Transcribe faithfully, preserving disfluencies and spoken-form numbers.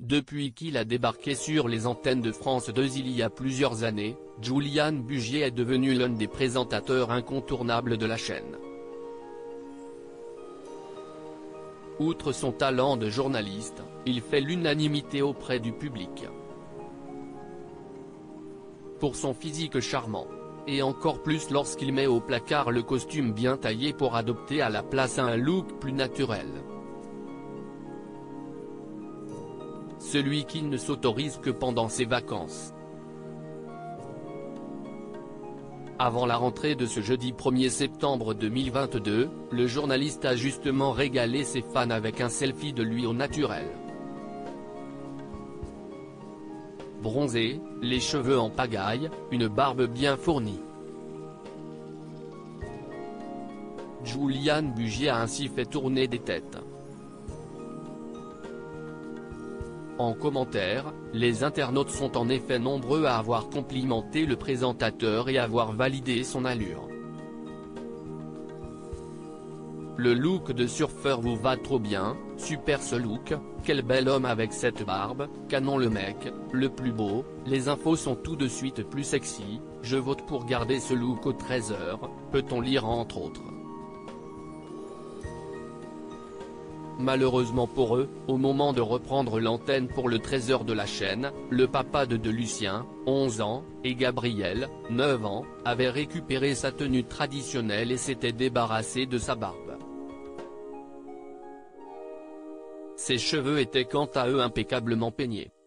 Depuis qu'il a débarqué sur les antennes de France deux il y a plusieurs années, Julian Bugier est devenu l'un des présentateurs incontournables de la chaîne. Outre son talent de journaliste, il fait l'unanimité auprès du public. Pour son physique charmant. Et encore plus lorsqu'il met au placard le costume bien taillé pour adopter à la place un look plus naturel. Celui qui ne s'autorise que pendant ses vacances. Avant la rentrée de ce jeudi premier septembre deux mille vingt-deux, le journaliste a justement régalé ses fans avec un selfie de lui au naturel. Bronzé, les cheveux en pagaille, une barbe bien fournie. Julian Bugier a ainsi fait tourner des têtes. En commentaire, les internautes sont en effet nombreux à avoir complimenté le présentateur et avoir validé son allure. Le look de surfeur vous va trop bien, super ce look, quel bel homme avec cette barbe, canon le mec, le plus beau, les infos sont tout de suite plus sexy, je vote pour garder ce look aux treize heures, peut-on lire entre autres. Malheureusement pour eux, au moment de reprendre l'antenne pour le treize heures de la chaîne, le papa de de Lucien, onze ans, et Gabriel, neuf ans, avait récupéré sa tenue traditionnelle et s'était débarrassé de sa barbe. Ses cheveux étaient quant à eux impeccablement peignés.